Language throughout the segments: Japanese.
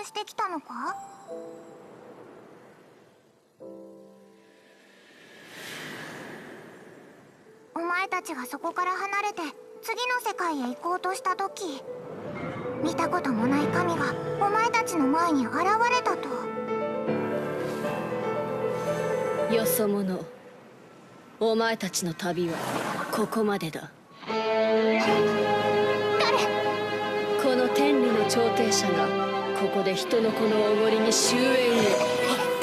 してきたのか？お前たちがそこから離れて次の世界へ行こうとした時、見たこともない神がお前たちの前に現れたと。 よそ者、お前たちの旅はここまでだ。この天理の調停者がここで人の子のおごりに終焉を。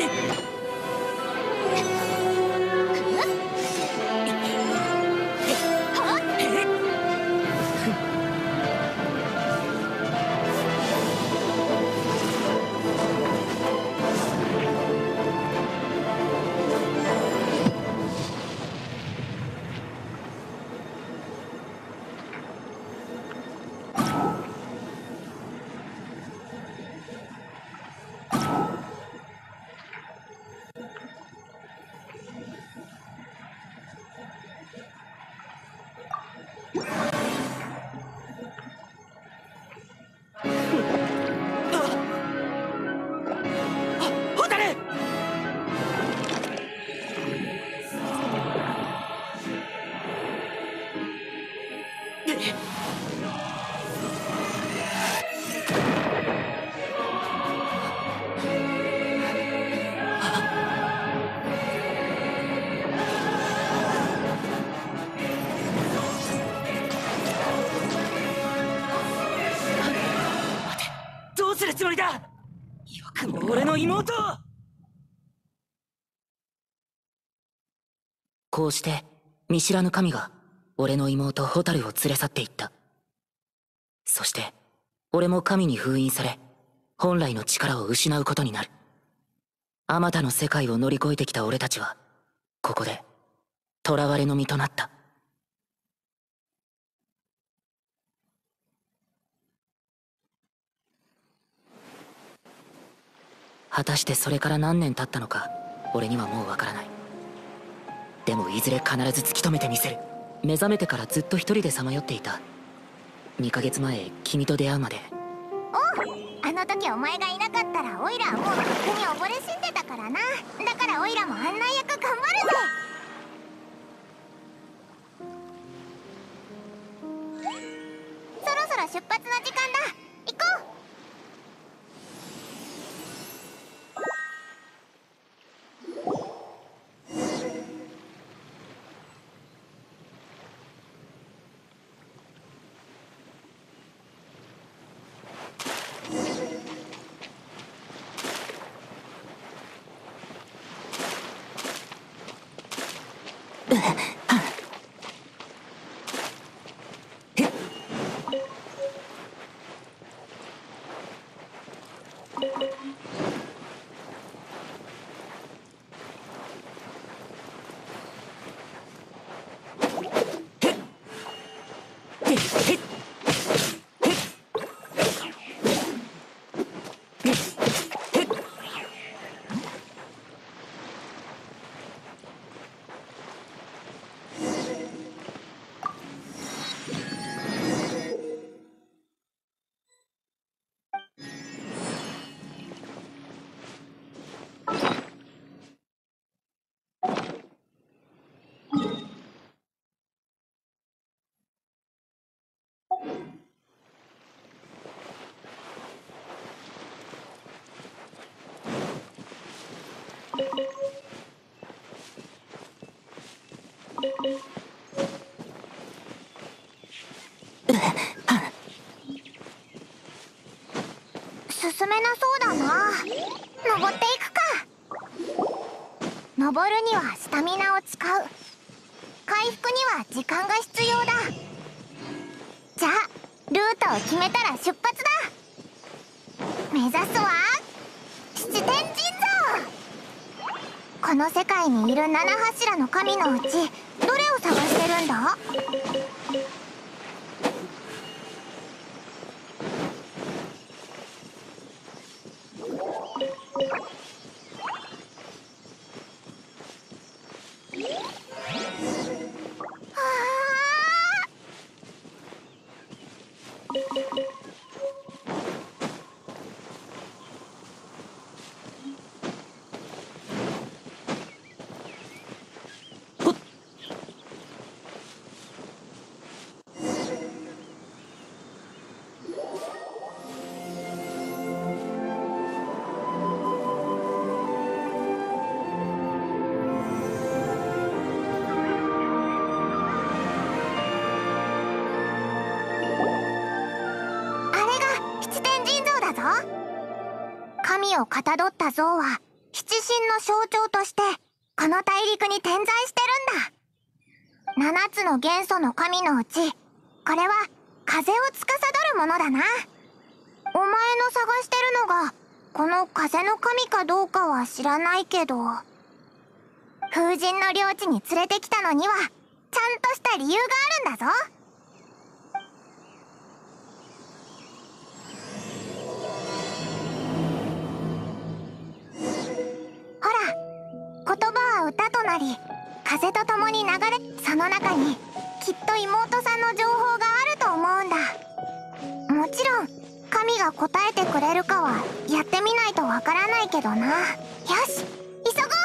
つもりだ。よくも俺の妹を。こうして見知らぬ神が俺の妹ホタルを連れ去っていった。そして俺も神に封印され本来の力を失うことになる。あまたの世界を乗り越えてきた俺たちはここで囚われの身となった。果たしてそれから何年経ったのか俺にはもうわからない。でもいずれ必ず突き止めてみせる。目覚めてからずっと一人でさまよっていた。2ヶ月前君と出会うまで。 おう、あの時お前がいなかったらオイラはもうとっくに溺れ死んでたからな。だからオイラも案内役頑張るぜ。そろそろ出発の時間だ。行こう。進めなそうだな。登っていくか。登るにはスタミナを使う。回復には時間が必要だ。じゃあルートを決めたら出発だ。目指すは七天神像。この世界にいる七柱の神のうちどれを探してるんだ？ 神をかたどった像は七神の象徴としてこの大陸に点在してるんだ。7つの元素の神のうちこれは風を司るものだな。お前の探してるのがこの風の神かどうかは知らないけど、風神の領地に連れてきたのにはちゃんとした理由があるんだぞ。ほら、言葉は歌となり風と共に流れ、その中にきっと妹さんの情報があると思うんだ。もちろん神が答えてくれるかはやってみないとわからないけどな。よし、急ごう。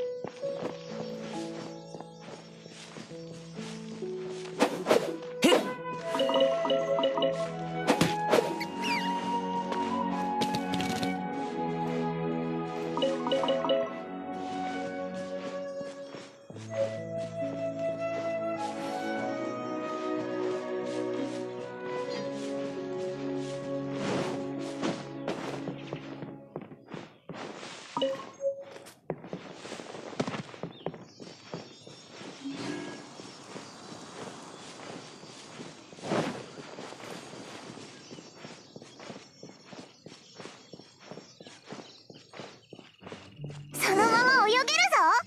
そのまま泳げるぞ。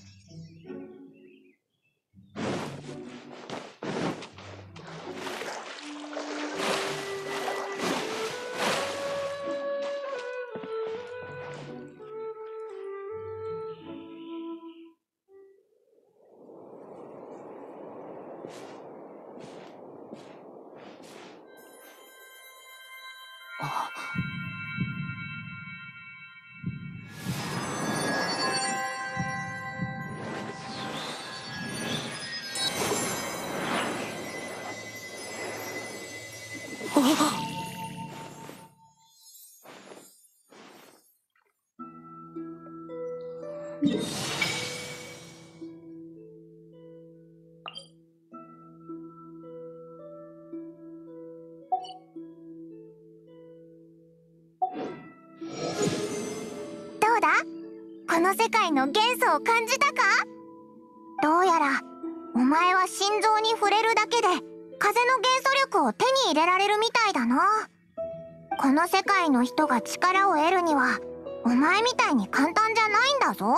どうだ？この世界の元素を感じたか？どうやらお前は心臓に触れるだけで風の元素力を手に入れられるみたいだな。この世界の人が力を得るにはお前みたいに簡単じゃないんだぞ。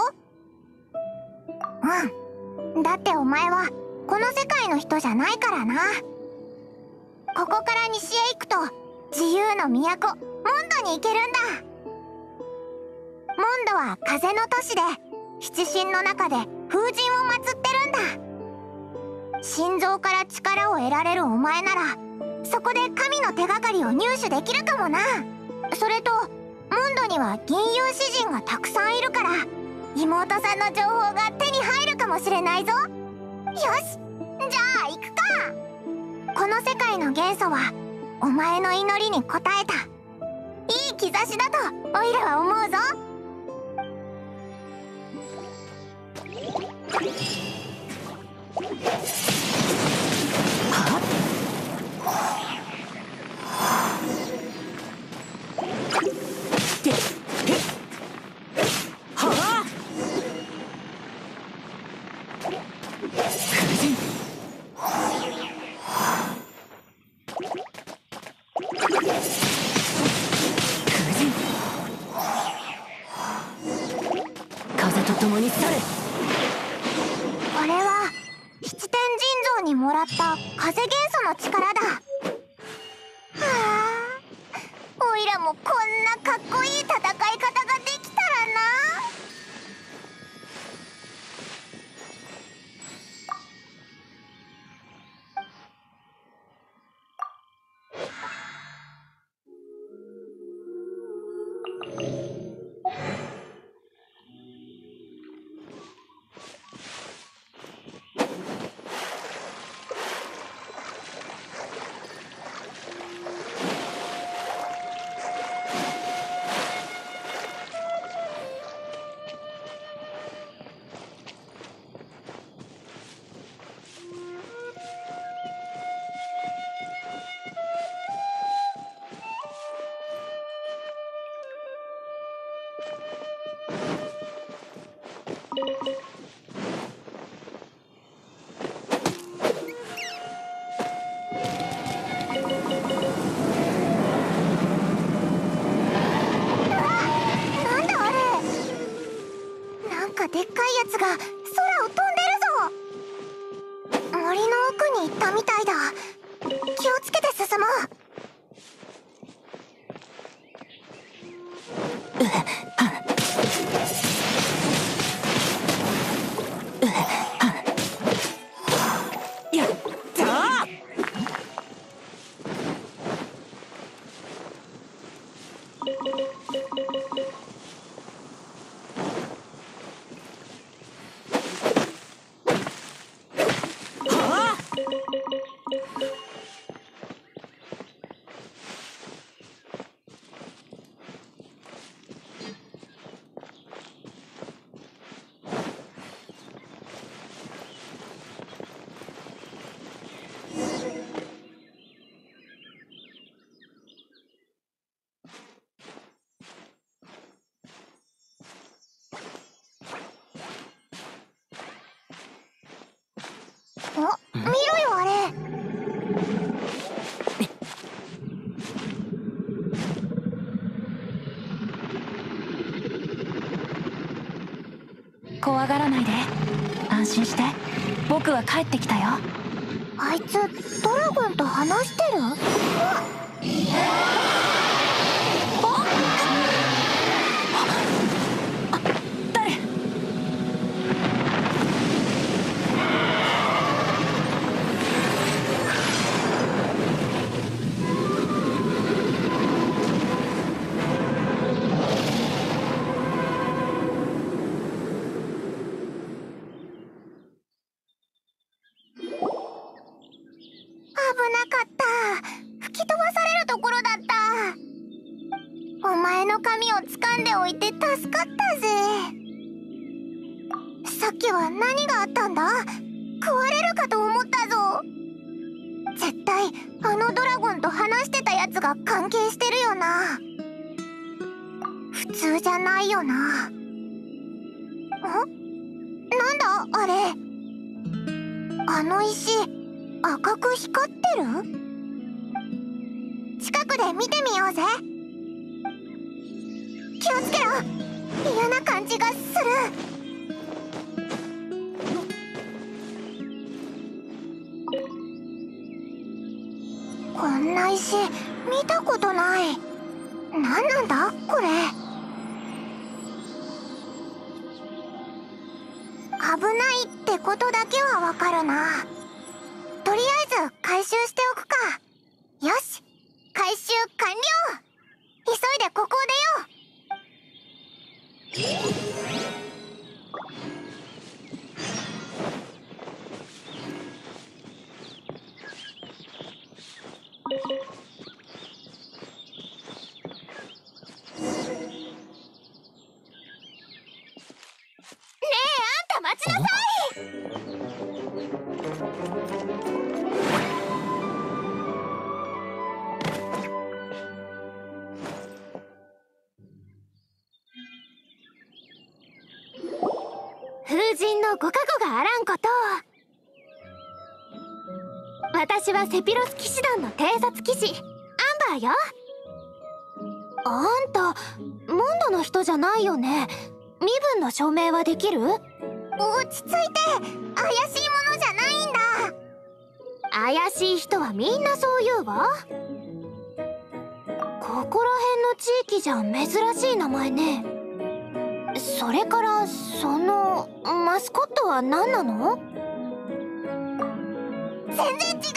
うん、だってお前はこの世界の人じゃないからな。ここから西へ行くと自由の都モンドに行けるんだ。モンドは風の都市で七神の中で風神を祀ってるんだ。心臓から力を得られるお前ならそこで神の手がかりを入手できるかもな。それとモンドには銀融詩人がたくさんいるから妹さんの情報が手に入るかもしれないぞ。よし、じゃあ行くか。この世界の元素はお前の祈りに応えたいい兆しだとオイラは思うぞ。 風と共に去れ。 これは七天神像にもらった風元素の力だ。はあ、オイラもこんなかっこいい戦い方ができたらな。 なんだあれ。なんかでっかいやつが空を飛んでるぞ。森の奥に行ったみたいだ。気をつけて進もう。 やったー。 見ろよあれ。 怖がらないで。安心して。僕は帰ってきたよ。 あいつドラゴンと話してる？ 誰？ 危なかった。吹き飛ばされるところだった。お前の髪を掴んでおいて助かったぜ。さっきは何があったんだ？食われるかと思ったぞ。絶対あのドラゴンと話してたやつが関係してるよな。普通じゃないよな。なんだあれ。あの石赤く光ってる？近くで見てみようぜ。気をつけろ。嫌な感じがする。こんな石見たことない。何なんだこれ。危ないってことだけはわかるな。とりあえず回収しておくか。よし、回収完了。急いでここを出よう。ねえ、あんた待ちなさい。風神のご加護があらんこと。私はセピロス騎士団の偵察騎士アンバーよ。あんたモンドの人じゃないよね。身分の証明はできる？落ち着いて。怪しいものじゃないんだ。怪しい人はみんなそう言うわ。ここら辺の地域じゃ珍しい名前ね。それからそのマスコットは何なの？全然違う。マスコット以下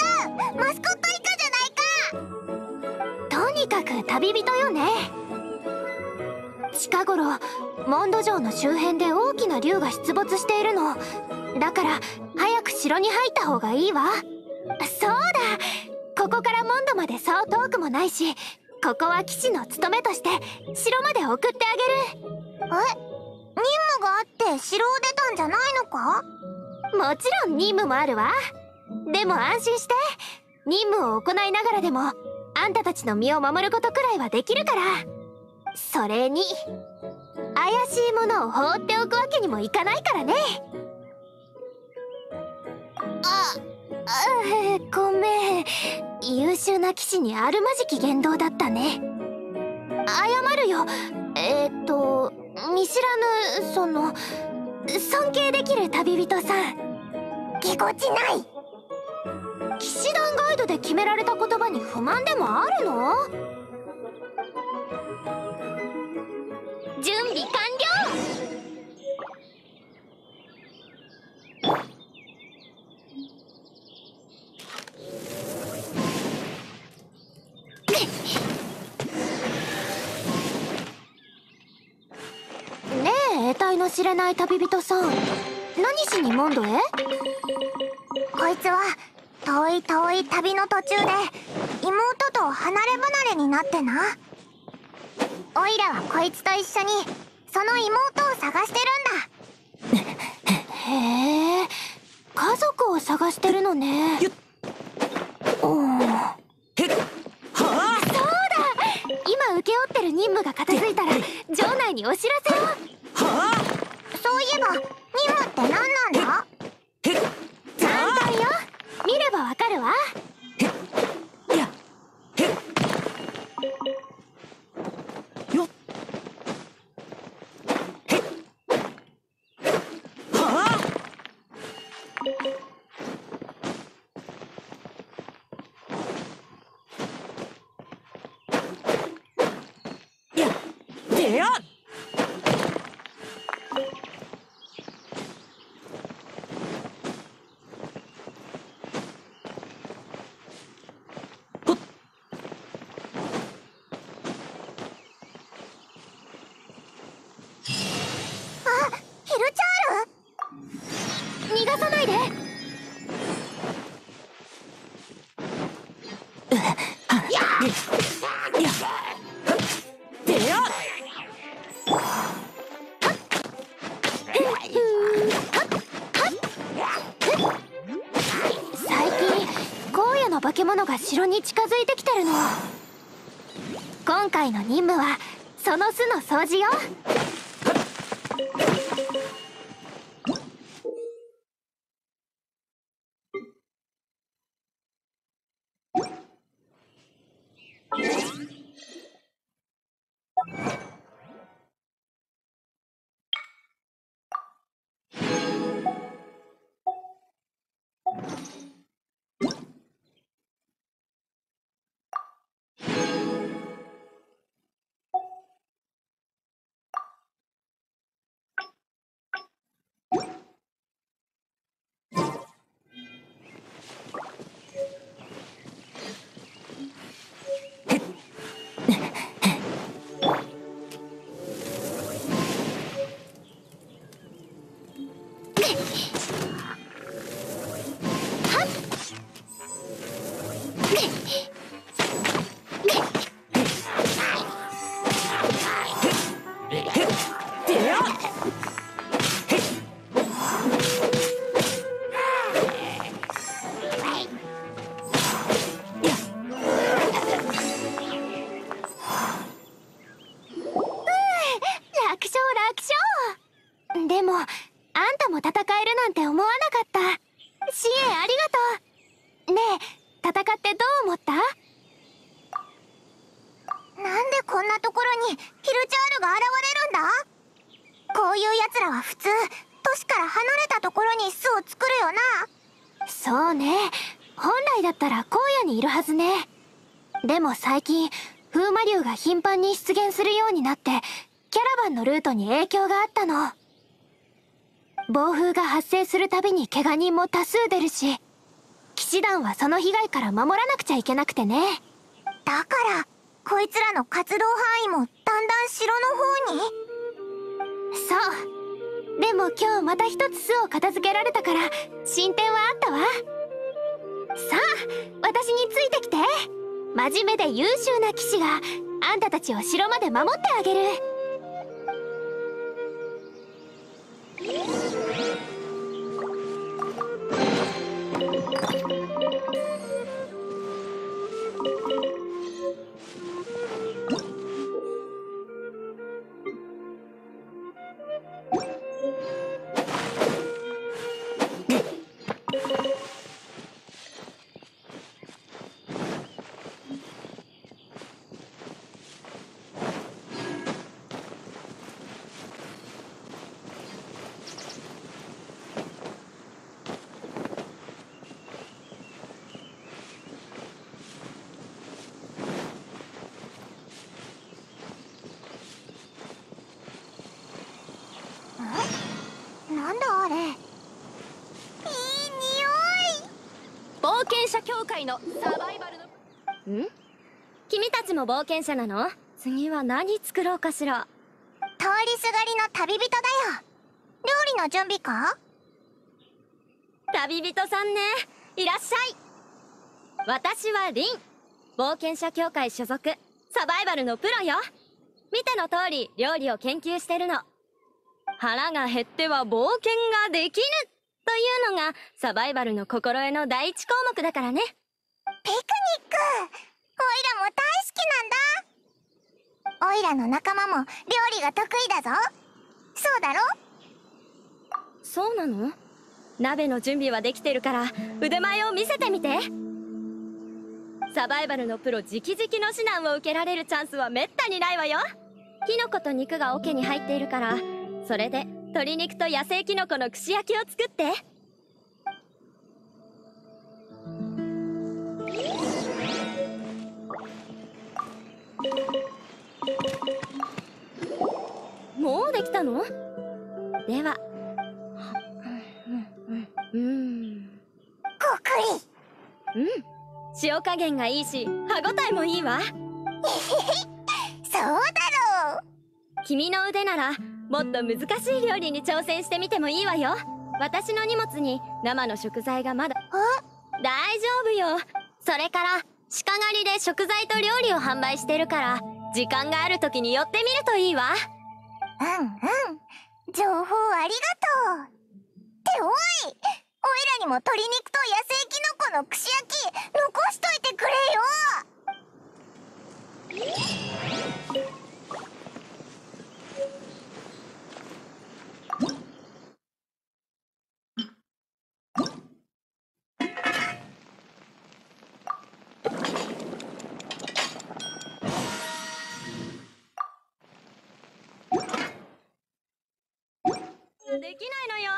じゃないか。とにかく旅人よね。近頃モンド城の周辺で大きな竜が出没しているの。だから早く城に入った方がいいわ。そうだ、ここからモンドまでそう遠くもないし、ここは騎士の務めとして城まで送ってあげる。任務があって城を出たんじゃないのか？もちろん任務もあるわ。でも安心して。任務を行いながらでもあんたたちの身を守ることくらいはできるから。それに怪しいものを放っておくわけにもいかないからね。ごめん。優秀な騎士にあるまじき言動だったね。謝るよ。見知らぬ尊敬できる旅人さん。ぎこちない。騎士団ガイドで決められた言葉に不満でもあるの？準備完了。ねえ、得体の知れない旅人さん、何しにモンドへ？こいつは遠い遠い旅の途中で妹と離れ離れになってな。オイラはこいつと一緒にその妹を探してるんだ。へえ、家族を探してるのね。そうだ、今請け負ってる任務が片付いたら城内にお知らせを。そういえば任務って何なんだ？簡単よ、見ればわかるわ。逃がさないで。最近荒野の化け物が城に近づいてきてるの。今回の任務はその巣の掃除よ。でもあんたも戦えるなんて思わなかった。支援ありがとう。ねえ、戦ってどう思った？なんでこんなところにヒルチャールが現れるんだ？こういう奴らは普通都市から離れたところに巣を作るよな。そうね、本来だったら荒野にいるはずね。でも最近風魔竜が頻繁に出現するようになってキャラバンのルートに影響があったの。暴風が発生するたびに怪我人も多数出るし、騎士団はその被害から守らなくちゃいけなくてね。だからこいつらの活動範囲もだんだん城の方に。そう。でも今日また一つ巣を片付けられたから進展はあったわ。さあ私についてきて。真面目で優秀な騎士があんたたちを城まで守ってあげる。 者協会のサバイバルの君たちも冒険者なの？次は何作ろうかしら。 通りすがりの旅人だよ。料理の準備か？ 旅人さんね、いらっしゃい。私はリン、冒険者協会所属、サバイバルのプロよ。見ての通り料理を研究してるの。腹が減っては冒険ができぬというのがサバイバルの心得の第一項目だからね。 ピクニック、オイラも大好きなんだ。オイラの仲間も料理が得意だぞ。そうだろ？ そうなの？鍋の準備はできてるから腕前を見せてみて。サバイバルのプロ直々の指南を受けられるチャンスはめったにないわよ。キノコと肉が桶に入っているから、それで鶏肉と野生キノコの串焼きを作って。もうできたの？ではこくり。 塩加減がいいし歯ごたえもいいわ。 そうだろう。 君の腕ならもっと難しい料理に挑戦してみてもいいわよ。私の荷物に生の食材がまだ。大丈夫よ。それから鹿狩りで食材と料理を販売してるから、時間がある時に寄ってみるといいわ。 情報ありがとう。っておい、オイラにも鶏肉と野生キノコの串焼き残しといてくれよ。 できないのよ。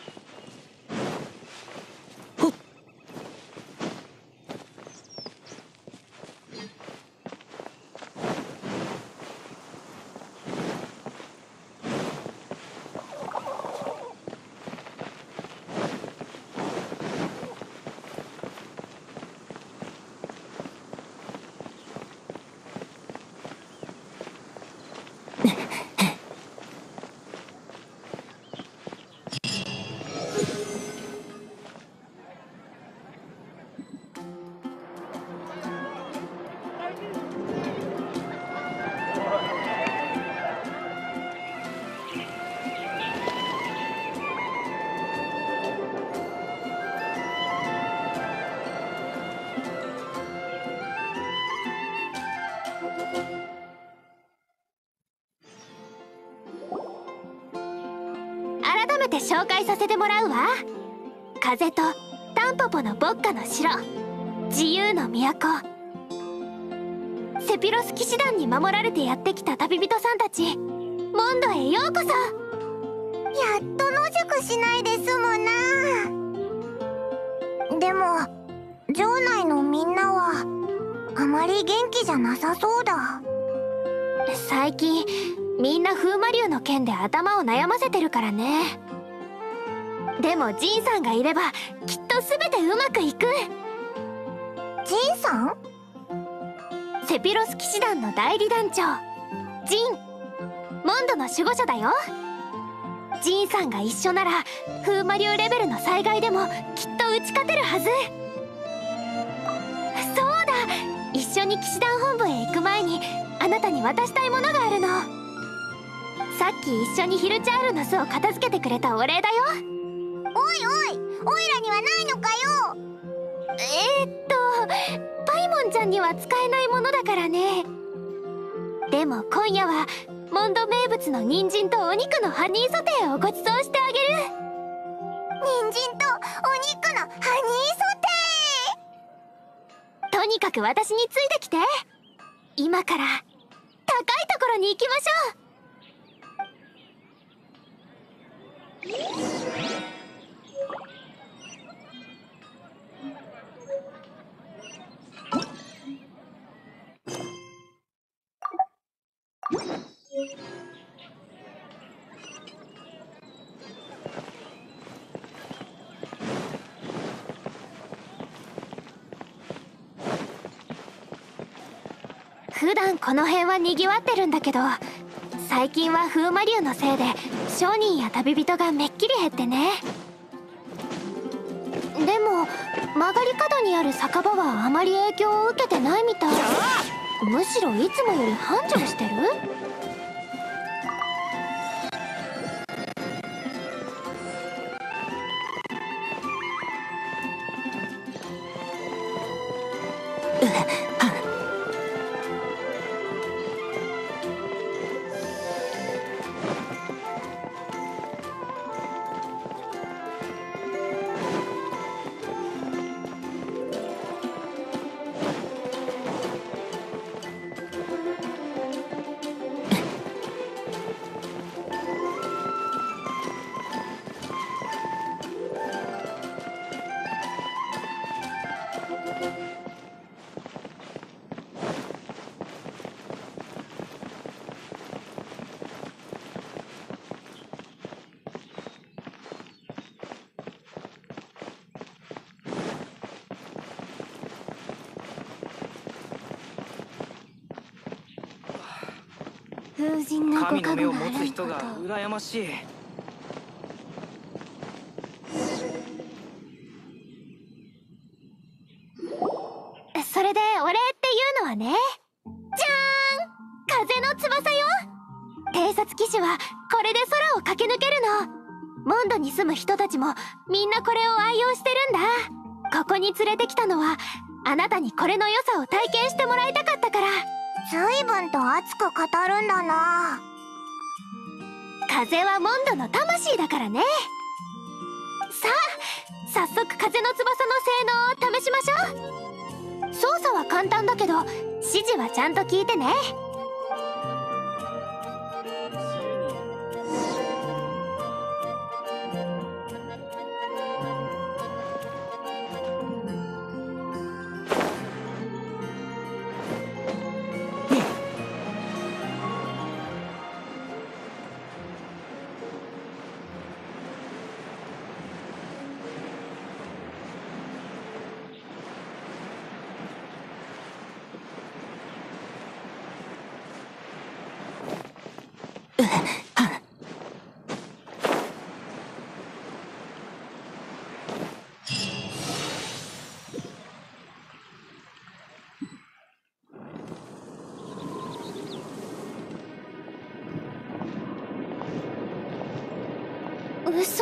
改めて紹介させてもらうわ。風とタンポポの牧歌の城、自由の都、セピロス騎士団に守られてやってきた旅人さんたち、モンドへようこそ。やっと野宿しないで済むな。でも城内のみんなはあまり元気じゃなさそうだ。最近みんな風魔竜の件で頭を悩ませてるからね。でもジンさんがいればきっと全てうまくいく。ジンさん？セピロス騎士団の代理団長ジン、モンドの守護者だよ。ジンさんが一緒なら風魔竜レベルの災害でもきっと打ち勝てるはず。そうだ、一緒に騎士団本部へ行く前にあなたに渡したいものがあるの。さっき一緒にヒルチャールの巣を片付けてくれたお礼だよ。おいおい、オイラにはないのかよ。パイモンちゃんには使えないものだからね。でも今夜はモンド名物の人参とお肉のハニーソテーをご馳走してあげる。人参とお肉のハニーソテー。とにかく私についてきて。今から高いところに行きましょう。 普段この辺は賑わってるんだけど、最近は風魔竜のせいで商人や旅人がめっきり減ってね。でも曲がり角にある酒場はあまり影響を受けてないみたい。むしろいつもより繁盛してる。風神の神の目をご加護がある持つ人が羨ましい。 それでお礼っていうのはね、じゃーん、風の翼よ。偵察騎士はこれで空を駆け抜けるの。モンドに住む人たちもみんなこれを愛用してるんだ。ここに連れてきたのはあなたにこれの良さを体験してもらいたかったから。随分と熱く語るんだな。風はモンドの魂だからね。さあ、早速風の翼の性能を試しましょう。操作は簡単だけど指示はちゃんと聞いてね。嘘。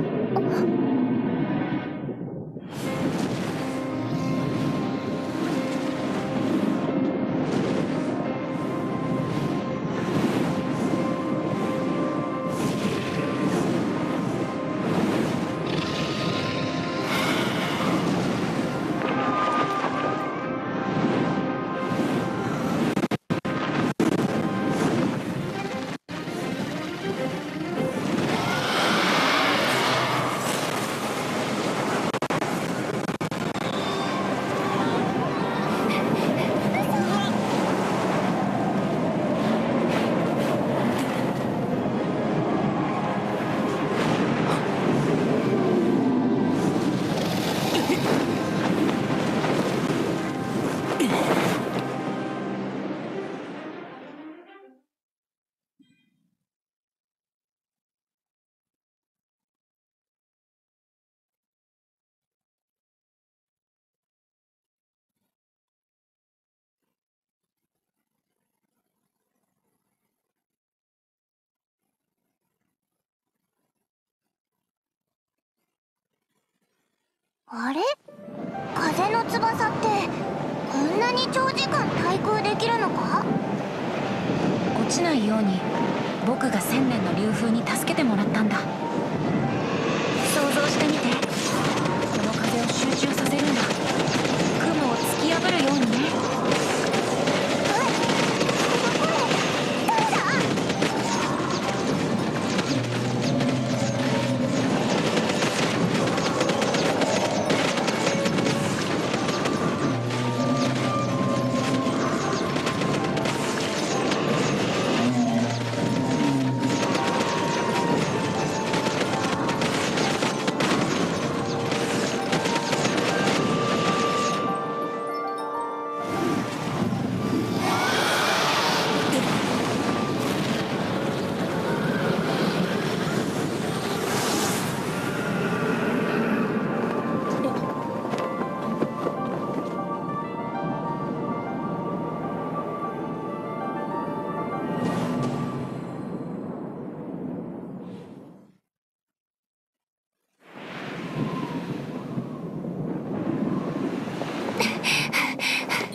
あれ？風の翼ってこんなに長時間対空できるのか？ 落ちないように僕が1000年の流風に助けてもらったんだ。想像してみて。この風を集中させるんだ。雲を突き破るようにね。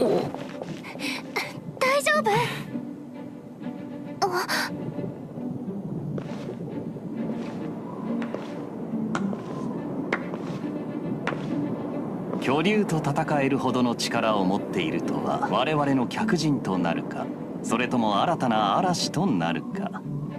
大丈夫？ 巨竜と戦えるほどの力を持っているとは我々の客人となるか、それとも新たな嵐となるか。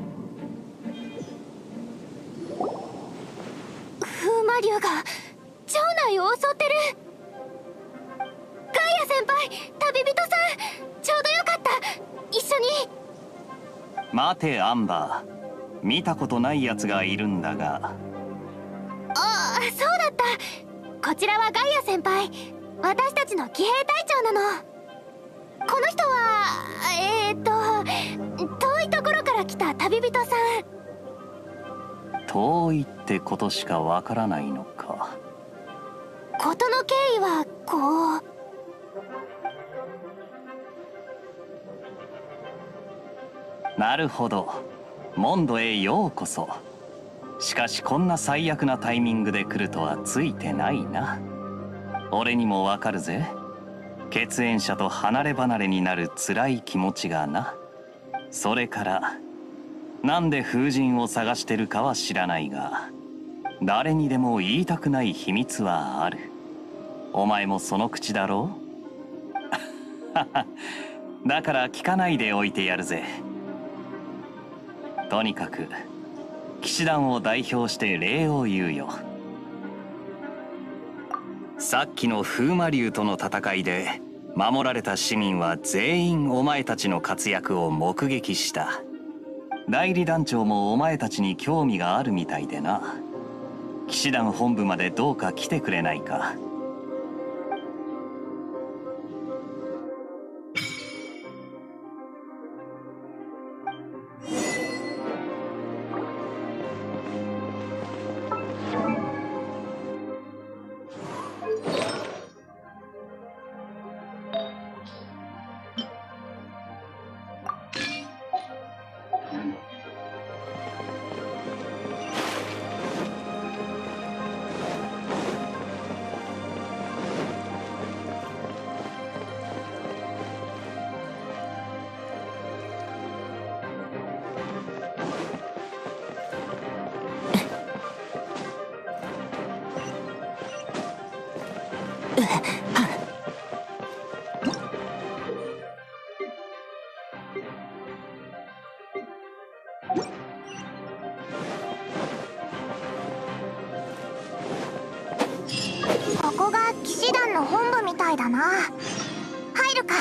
風魔竜が城内を襲ってる。ガイア先輩、旅人さん、ちょうどよかった、一緒に。 待てアンバー、見たことないやつがいるんだが。 ああ、そうだった。こちらはガイア先輩、私たちの騎兵隊長なの。この人は遠いところから来た旅人さん。 遠いってことしかわからないのか。 事の経緯はこう。 なるほど、モンドへようこそ。しかしこんな最悪なタイミングで来るとはついてないな。俺にもわかるぜ、血縁者と離れ離れになる辛い気持ちがな。それからなんで風神を探してるかは知らないが、誰にでも言いたくない秘密はある。お前もその口だろうだから聞かないでおいてやるぜ。とにかく騎士団を代表して礼を言うよ。さっきの風魔竜との戦いで守られた市民は全員お前たちの活躍を目撃した。代理団長もお前たちに興味があるみたいでな。騎士団本部までどうか来てくれないか。 ここが騎士団の本部みたいだな。入るか。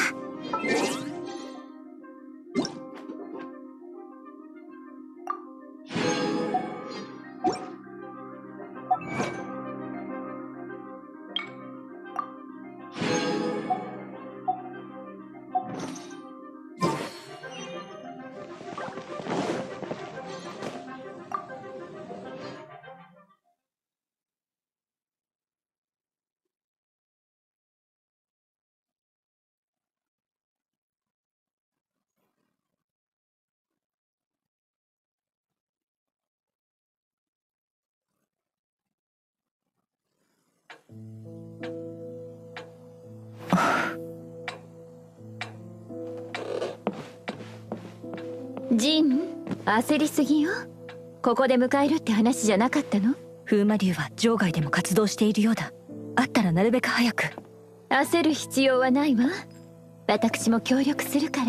ジン、焦りすぎよ。ここで迎えるって話じゃなかったの？ 風魔竜は場外でも活動しているようだ。あったらなるべく早く。 焦る必要はないわ。私も協力するから。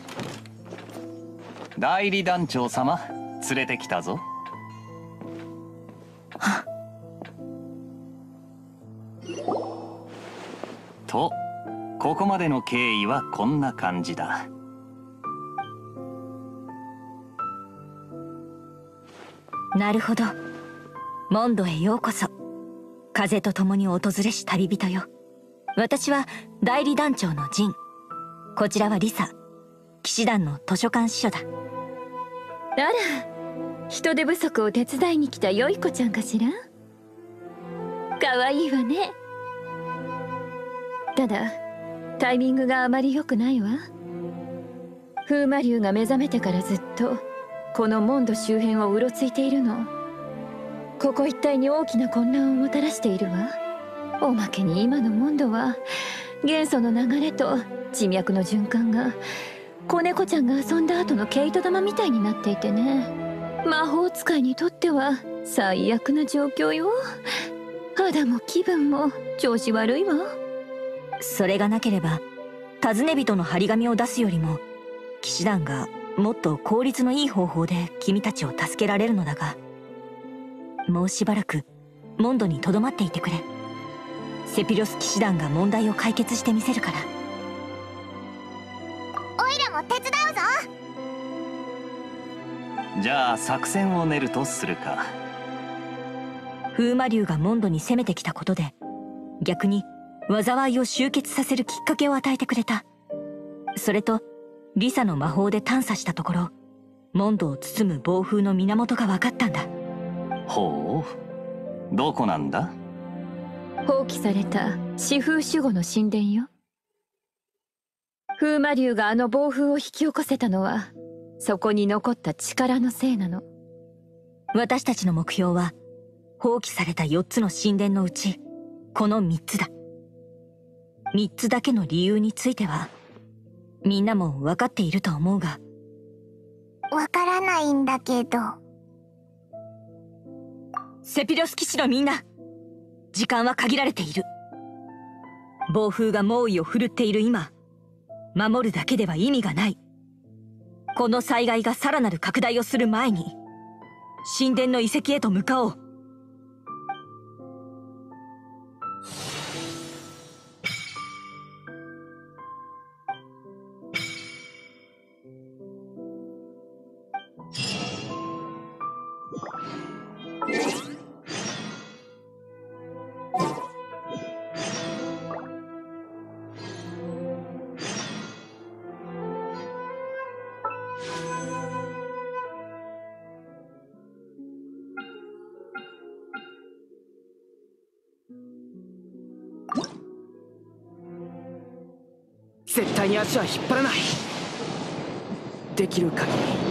代理団長様、連れてきたぞ。と、ここまでの経緯はこんな感じだ。 なるほど。モンドへようこそ。風と共に訪れし旅人よ。私は代理団長のジン。こちらはリサ、騎士団の図書館司書だ。 あら、人手不足を手伝いに来たよい子ちゃんかしら。かわいいわね。ただタイミングがあまり良くないわ。風魔竜が目覚めてからずっとこのモンド周辺をうろついているの。ここ一帯に大きな混乱をもたらしているわ。おまけに今のモンドは元素の流れと地脈の循環が子猫ちゃんが遊んだ後の毛糸玉みたいになっていてね。魔法使いにとっては最悪な状況よ。肌も気分も調子悪いわ。 それがなければ尋ね人の張り紙を出すよりも騎士団がもっと効率のいい方法で君たちを助けられるのだが、もうしばらくモンドにとどまっていてくれ。セピロス騎士団が問題を解決してみせるから。 オイラも手伝うぞ。 じゃあ作戦を練るとするか。 風魔竜がモンドに攻めてきたことで逆に災いを集結させるきっかけを与えてくれた。それとリサの魔法で探査したところ、モンドを包む暴風の源が分かったんだ。 ほう、どこなんだ？ 放棄された四風守護の神殿よ。風魔竜があの暴風を引き起こせたのはそこに残った力のせいなの。 私たちの目標は放棄された4つの神殿のうちこの3つだ。3つだけの理由についてはみんなも分かっていると思うが。 わからないんだけど。 セピロス騎士のみんな、時間は限られている。暴風が猛威を振るっている今、守るだけでは意味がない。この災害がさらなる拡大をする前に神殿の遺跡へと向かおう。 絶対に足は引っ張らない。できる限り